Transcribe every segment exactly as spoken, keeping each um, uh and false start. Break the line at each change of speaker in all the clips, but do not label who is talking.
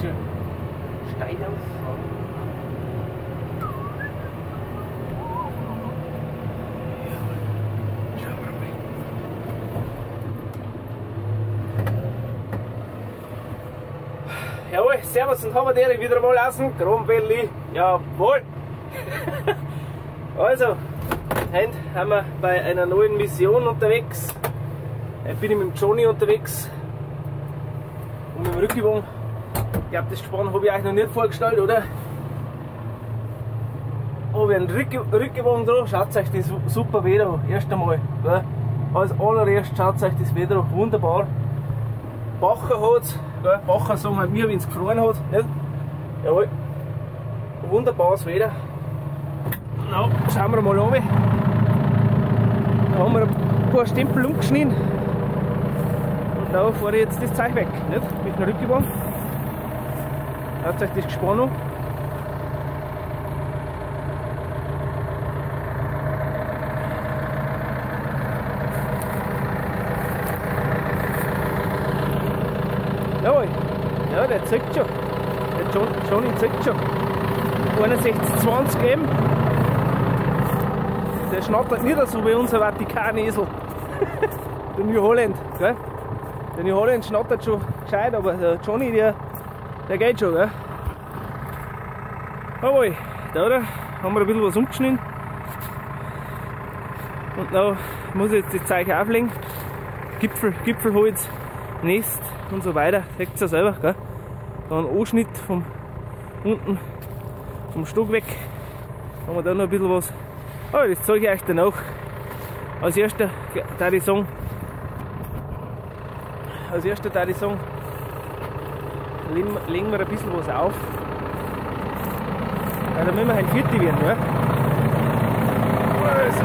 schon steil auf. Jawohl, servus und haben wir wieder mal aus dem Kronbelli. Jawohl! Also, heute sind wir bei einer neuen Mission unterwegs. Heute bin ich mit dem Johnny unterwegs. Und mit dem Rückgewogen. Ich glaube, das Gespann habe ich euch noch nicht vorgestellt, oder? Habe ich einen Rückge Rückgewogen dran. Schaut euch das super Wetter an. Erst einmal. Gell? Als allererst schaut euch das Wetter an. Wunderbar. Bacher hat es. Bacher sagen halt mir, wenn es gefroren hat. Nicht? Jawohl. Wunderbares Wetter. Na, schauen wir mal an. Da haben wir ein paar Stempel umgeschnitten. Und da fahre ich jetzt das Zeug weg. Nicht? Mit dem Rückgewogen. Schaut euch das Gespann an. Jawohl, ja, der zeigt schon. Der John, Johnny zeigt schon. einundsechzig zwanzig M. Der schnattert nicht so wie unser Vatikanesel. Der New Holland. Gell? Der New Holland schnattert schon gescheit, aber der Johnny, der, der geht schon. Gell? Jawohl, da, da haben wir ein bisschen was umgeschnitten. Und da muss ich jetzt das Zeug auflegen. Gipfel, Gipfelholz, Nest und so weiter. Seht ihr selber. Gell? Da ein Anschnitt vom unten vom Stock weg. Haben wir da noch ein bisschen was. Aber das zeige ich euch dann auch. Als erster da ich sagen. Als erster da ich sagen, legen wir ein bisschen was auf. Ja, da müssen wir halt Vierte werden, ja. Also,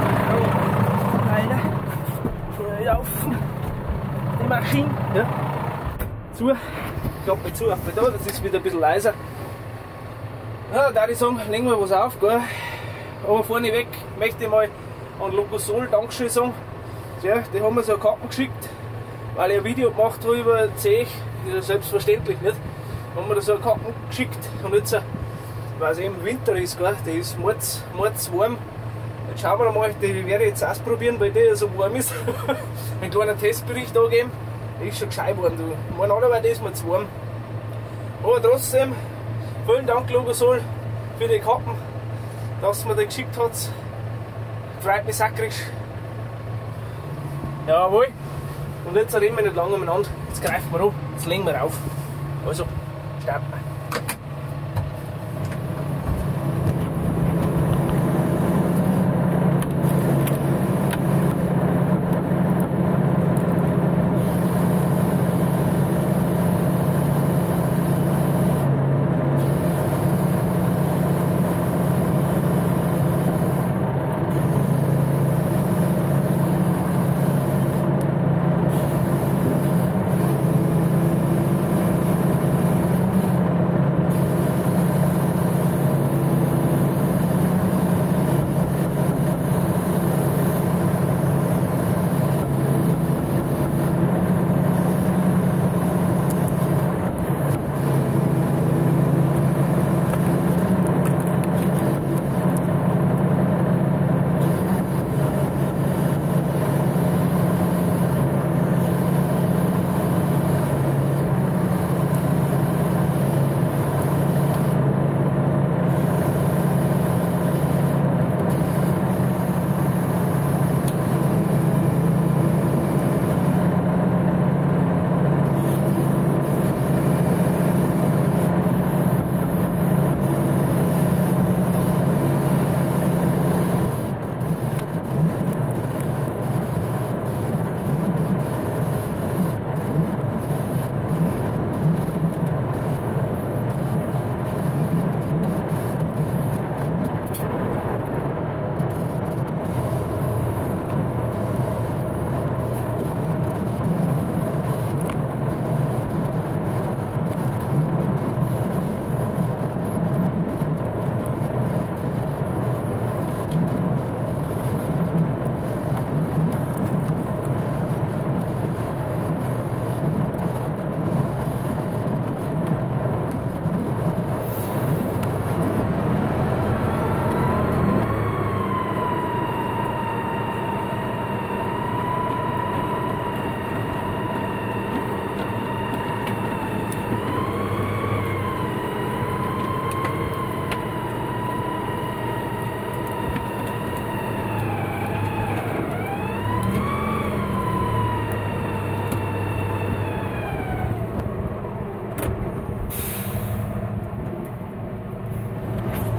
Alter, laufen. Die Maschine, ja. Zu, Klappe zu, auf da, das ist wieder ein bisschen leiser. Ja, da ich sagen, legen wir was auf, gell. Aber vorne weg möchte ich mal an Locosol Dankeschön sagen. Ja, die haben mir so eine Karten geschickt, weil ich ein Video gemacht habe über Zech, das ist selbstverständlich nicht. Haben mir da so eine Karten geschickt und jetzt, weil es eben Winter ist, gell, die ist mords, mords warm. Jetzt schauen wir mal, die werde ich jetzt ausprobieren, weil die so warm ist. Einen kleinen Testbericht angeben. Die ist schon gescheit warm, du. Normalerweise ist mir zu warm. Aber trotzdem, vielen Dank Locosol für die Kappen, dass mir die geschickt hat. Freut mich sakrisch. Jawohl. Und jetzt reden wir nicht lange umeinander. Jetzt greifen wir an, jetzt legen wir auf. Also, starten wir.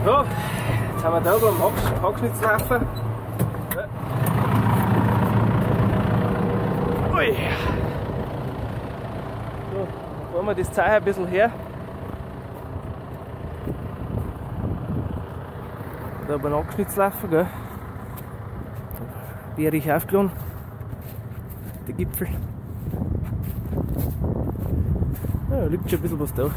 Ja, jetzt haben wir da beim Hack Hackschnitzlaufen. Ja. Ui. So, dann fahren wir das Zeichen ein bisschen her. Da beim Abschnittslaufen, gell? Wäre ich aufgeladen. Der Gipfel. Ja, da liegt schon ein bisschen was da.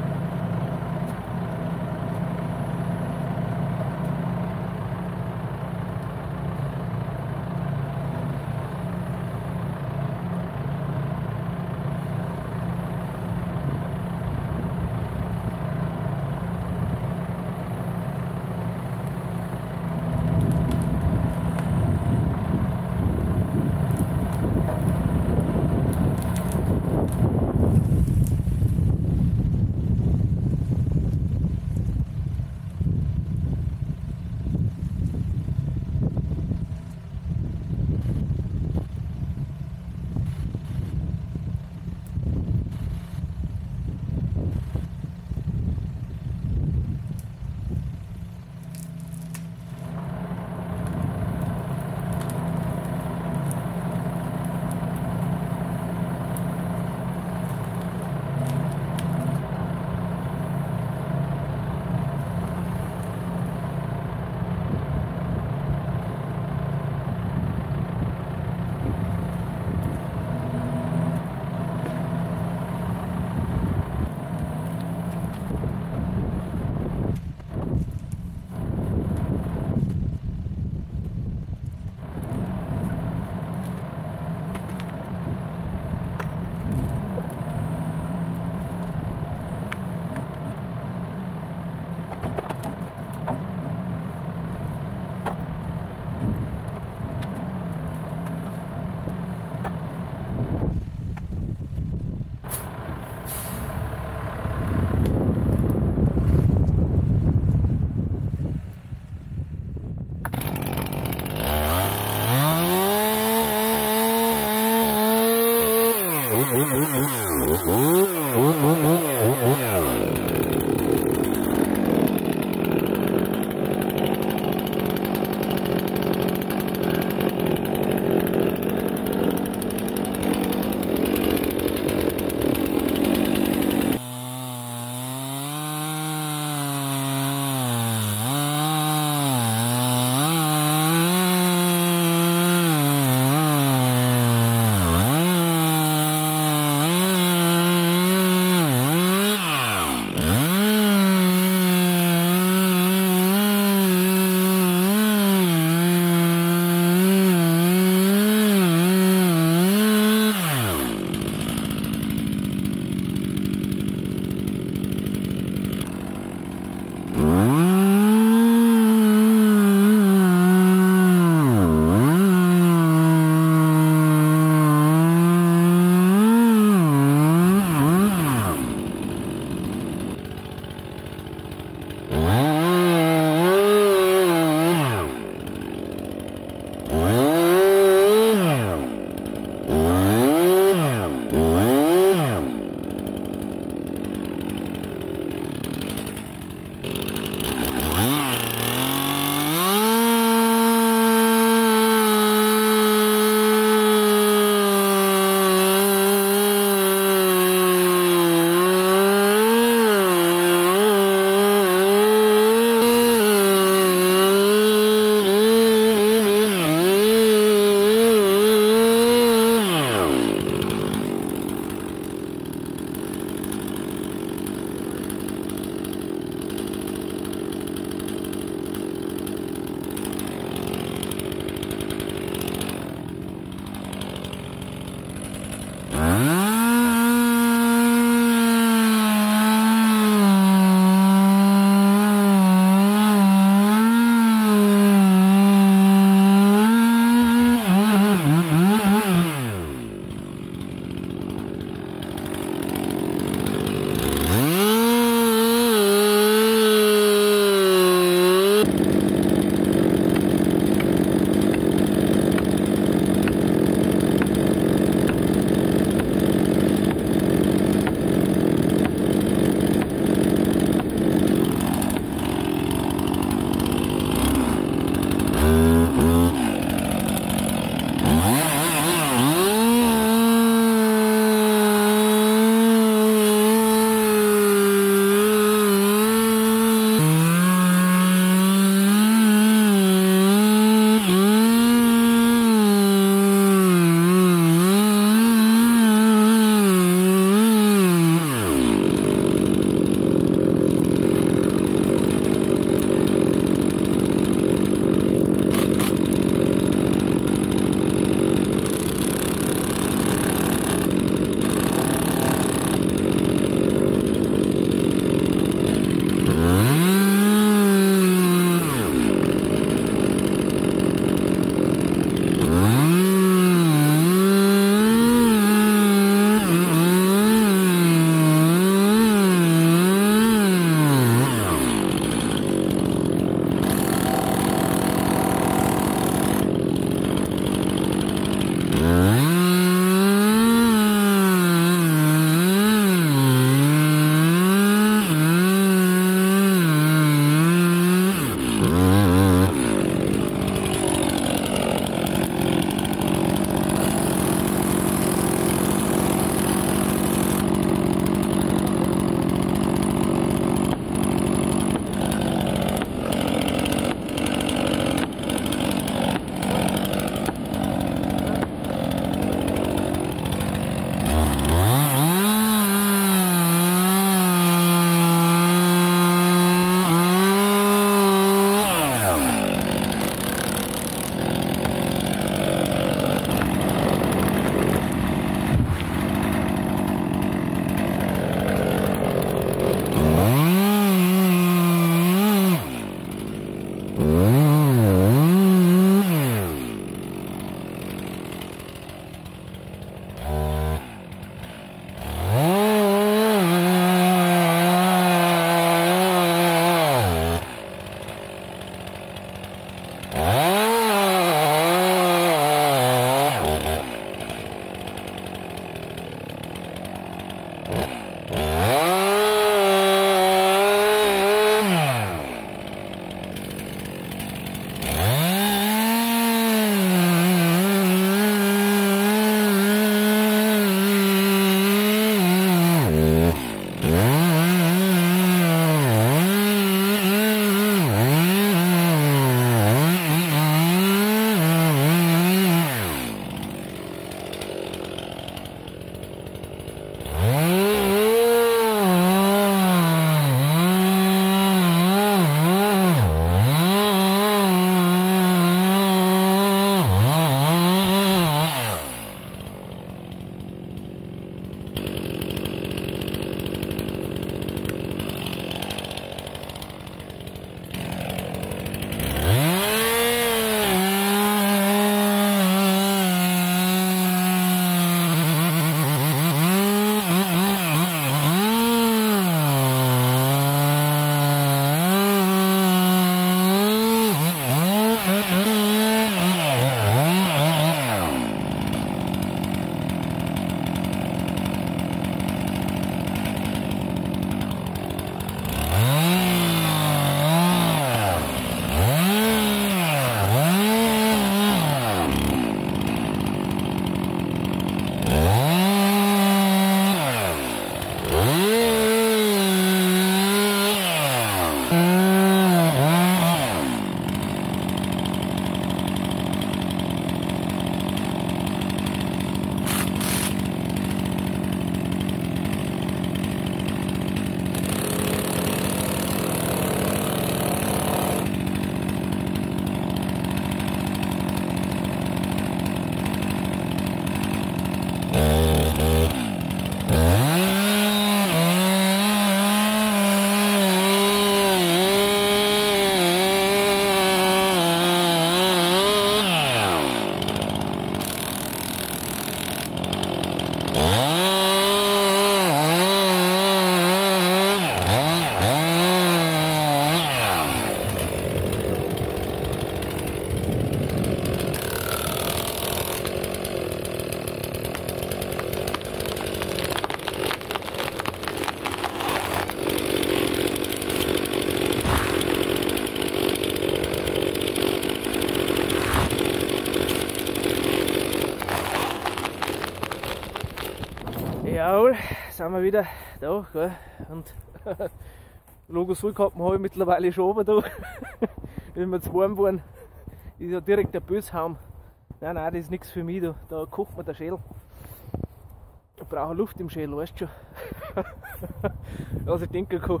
sind wir wieder da, gell? Und Logos Vollkappen habe ich mittlerweile schon oben da. Wenn wir zu warm waren, ist ja direkt der Böshaum. Nein, nein, das ist nichts für mich, da, da kocht man der Schädel. Ich brauche Luft im Schädel, weißt du schon. Was ich denken kann.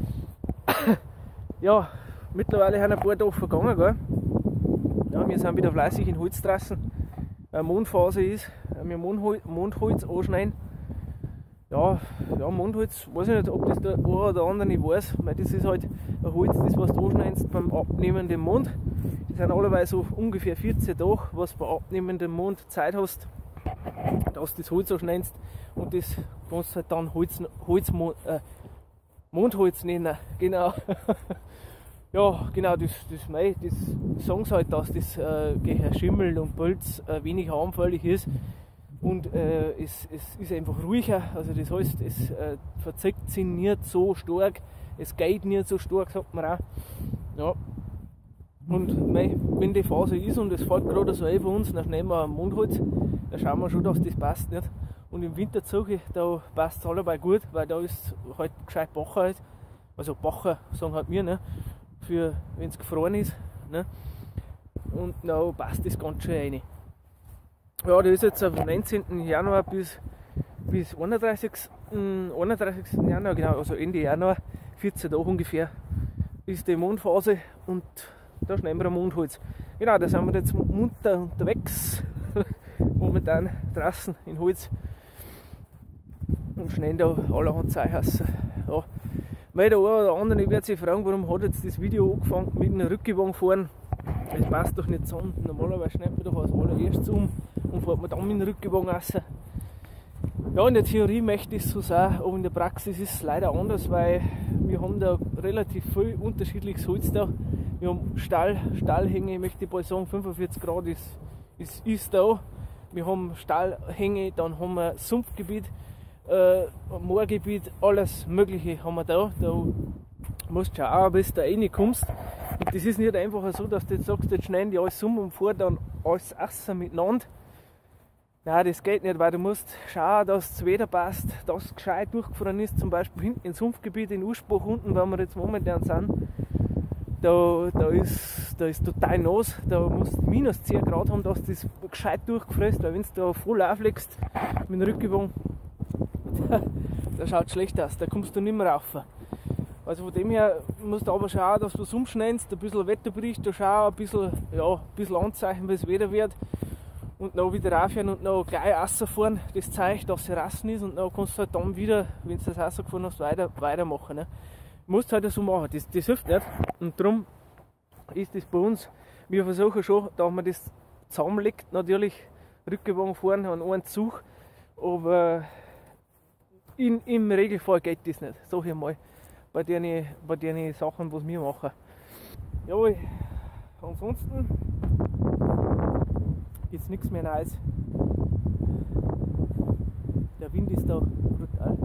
Ja, mittlerweile haben ein paar Tage vergangen, gell? Ja, wir sind wieder fleißig in Holz draußen. Eine Mondphase ist, wir Mondhol Mondholz anschneiden. Ja, ja, Mondholz, weiß ich nicht, ob das der eine oder andere nicht weiß, weil das ist halt ein Holz, das was du anschneidest beim abnehmenden Mond. Das sind allerweil so ungefähr vierzehn Tage, was du bei abnehmendem Mond Zeit hast, dass du das Holz anschneidest und das kannst du halt dann Holz, Holz, äh, Mondholz nennen, genau. Ja, genau, das, das, mei, das sagen sie halt, dass das äh, gegen Schimmel und Pilz äh, wenig harmfällig ist und äh, es, es ist einfach ruhiger, also das heißt, es äh, verzickt sich nicht so stark, es geht nicht so stark, sagt man auch. Ja. Und mei, wenn die Phase ist und es fällt gerade so ein bei uns, dann nehmen wir ein Mondholz, dann schauen wir schon, dass das passt nicht. Und im Winterzuge, da passt es allebei gut, weil da ist halt gescheit Bacher halt, also Bacher sagen halt wir, ne? Für wenn es gefroren ist, ne? Und dann passt das ganz schön rein. Ja, das ist jetzt am neunzehnten Januar bis, bis einunddreißigsten Januar, genau, also Ende Januar, vierzehn Tage ungefähr, ist die Mondphase und da schneiden wir ein Mondholz. Genau, da sind wir jetzt munter unterwegs, momentan draußen in Holz und schneiden da allerhand Zeug. Ja. Weil der eine oder andere wird sich fragen, warum hat jetzt das Video angefangen mit einem Rückgewagen fahren. Das passt doch nicht zusammen. Normalerweise schneidet man doch als allererstes um und fährt man dann mit dem Rückgewagen raus. Ja, in der Theorie möchte ich es so sein, aber in der Praxis ist es leider anders, weil wir haben da relativ viel unterschiedliches Holz da. Wir haben Stall, Stallhänge, möchte ich mal sagen, fünfundvierzig Grad ist, ist, ist da. Wir haben Stallhänge, dann haben wir Sumpfgebiet. Äh, Moorgebiet, alles Mögliche haben wir da. Da musst du schauen, bis du da reinkommst. Und das ist nicht einfach so, dass du jetzt sagst, jetzt schneiden die alles um und fahren dann alles essen miteinander. Nein, das geht nicht, weil du musst schauen, dass das Wetter passt, dass es gescheit durchgefahren ist. Zum Beispiel hinten im Sumpfgebiet in Urspach unten, wo wir jetzt momentan sind, da, da, ist, da ist total nass. Da musst du minus zehn Grad haben, dass das gescheit durchgefräst, weil wenn du da voll auflegst mit dem Rückgewagen, das schaut schlecht aus, da kommst du nicht mehr rauf. Also von dem her musst du aber schauen, dass du es umschneidest, ein bisschen Wetterbericht, da schau, ein bisschen, ja, ein bisschen Anzeichen, wie es Wetter wird und dann wieder rauffahren und dann gleich rausfahren, das zeigt, dass es rassen ist und dann kannst du halt dann wieder, wenn du das rausgefahren hast, weiter, weitermachen. Ne? Du musst halt so machen, das, das hilft nicht und darum ist das bei uns, wir versuchen schon, dass man das zusammenlegt, natürlich Rückgewagen fahren an einen Zug, aber In, im Regelfall geht das nicht, sag ich mal, bei den, bei den Sachen, was wir machen. Jawohl, ansonsten gibt es nichts mehr Neues. Der Wind ist da brutal.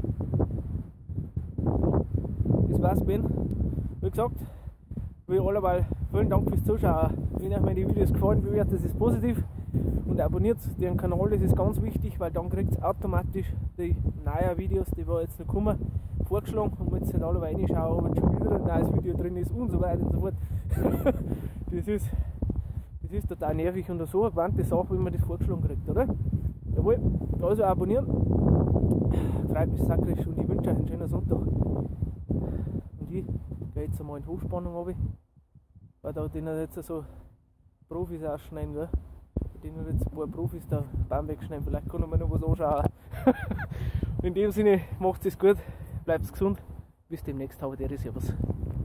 Das war's, Ben. Wie gesagt, wie alleweil vielen Dank fürs Zuschauen. Wenn euch meine Videos gefallen, bewertet es positiv und abonniert den Kanal, das ist ganz wichtig, weil dann kriegt ihr automatisch die neuen Videos, die wir jetzt noch kommen, vorgeschlagen und müsst nicht alle reinschauen, ob schon wieder ein neues Video drin ist und so weiter und so fort. das, ist, das ist total nervig und so eine gewandte Sache, wenn man das vorgeschlagen kriegt, oder? Jawohl, also abonnieren, treibt mich sakrisch und ich wünsche euch einen schönen Sonntag. Und ich gehe jetzt einmal in die Hochspannung runter, weil da denen jetzt so Profis ausschneiden, gell? denen jetzt ein paar Profis da Baum wegschneiden, vielleicht kann man noch was anschauen. In dem Sinne, macht es gut, bleibt gesund, bis demnächst, habe der Servus.